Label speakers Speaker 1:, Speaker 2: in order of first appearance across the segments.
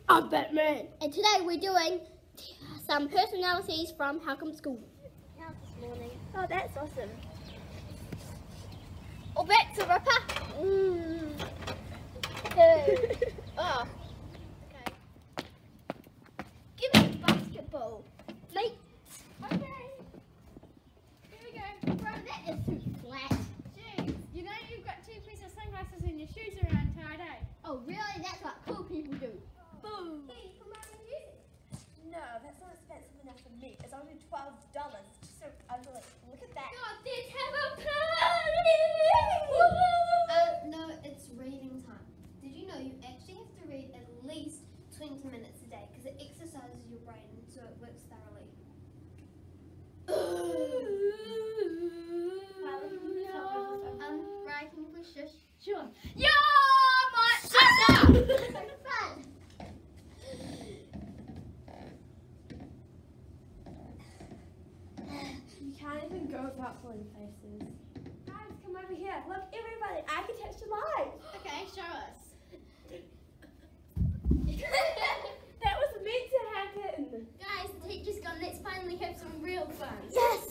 Speaker 1: I'm Batman.
Speaker 2: And today we're doing some personalities from Halcombe School.
Speaker 3: How's this morning? Oh, that's awesome.
Speaker 2: Oh, that's a ripper. Oh. Okay. Give me the basketball. Mate.
Speaker 1: Okay. Here we go.
Speaker 2: Bro, that is too flat.
Speaker 1: Jeez, you know you've got two pieces of sunglasses and your shoes around tied, eh?
Speaker 2: Oh, really? That's what cool people do.
Speaker 1: Boom.
Speaker 2: Hey, you promoting music?
Speaker 3: No, that's not expensive enough for me. It's only $12. It's just so ugly. Look at that.
Speaker 2: God, let's have a party! No, it's reading time. Did you know you actually have to read at least 20 minutes a day because it exercises your brain so it works thoroughly. Right, can you please shush?
Speaker 1: Sure.
Speaker 2: Yo, my shut up!
Speaker 3: You can't even go without pulling faces. Guys, come over here. Look, everybody, I can touch the light.
Speaker 2: Okay, show us.
Speaker 3: That was meant to happen.
Speaker 2: Guys, the teacher's gone. Let's finally have some real fun.
Speaker 3: Yes.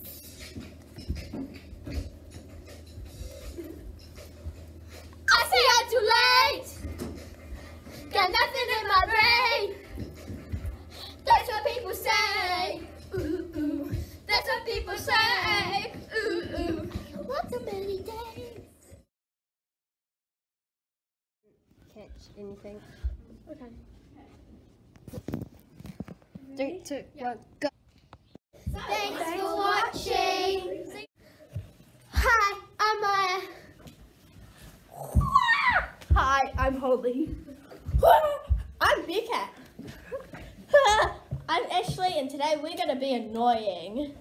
Speaker 2: I say I'm too late. Got nothing in my brain. That's what people say. Ooh, ooh. That's what people say. Ooh, ooh. What so many days?
Speaker 3: Catch anything.
Speaker 1: Okay.
Speaker 3: 3, 2, 1, go.
Speaker 2: Thanks for watching. Hi, I'm Maya.
Speaker 3: Hi, I'm Holly. I'm Becca. I'm Ashley, and today we're going to be annoying.
Speaker 2: You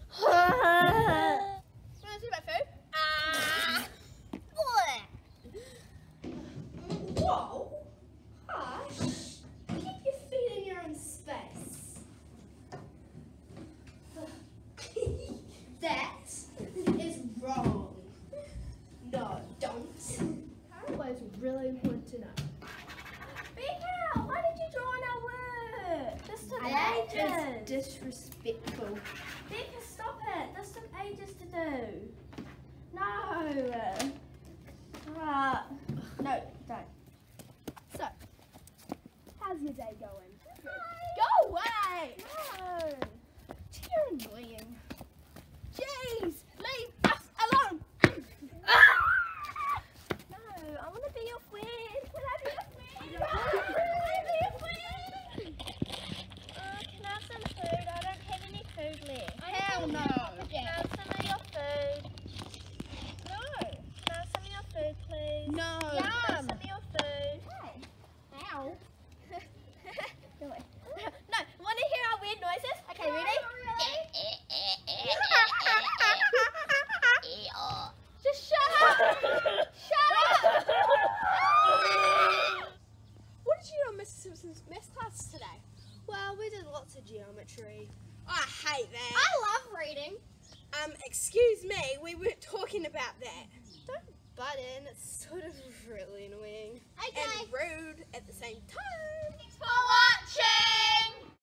Speaker 2: want to see my food?
Speaker 3: Whoa! Hush! Keep your feet in your own space. That is wrong. No, don't.
Speaker 1: That was really important to know.
Speaker 3: Becca, why did you draw on our work? This took
Speaker 1: That
Speaker 3: ages.
Speaker 1: is disrespectful.
Speaker 3: Becca, stop it. This took ages to do. No. No, don't.
Speaker 1: So, how's your day going?
Speaker 3: Go away! No.
Speaker 1: You're annoying. Jeez, leave us alone.
Speaker 3: No, I want to be your friend. Can I be your friend?
Speaker 1: No.
Speaker 3: Can I have some food? I don't have any food left.
Speaker 1: Hell no.
Speaker 3: Can I have some of your food? No. Can I have some of your food, please?
Speaker 1: No.
Speaker 3: Can I have some of your food?
Speaker 2: Ow.
Speaker 3: No, want to hear our weird noises? Okay, ready? Just shut up! Shut up!
Speaker 1: What did you do on Mr. Simpson's math class today? Well, we did lots of geometry. I hate that.
Speaker 2: I love reading.
Speaker 1: Excuse me, we weren't talking about that. Don't butt in, it's sort of really annoying.
Speaker 2: Okay.
Speaker 1: And rude at the same time.
Speaker 2: Thanks for watching.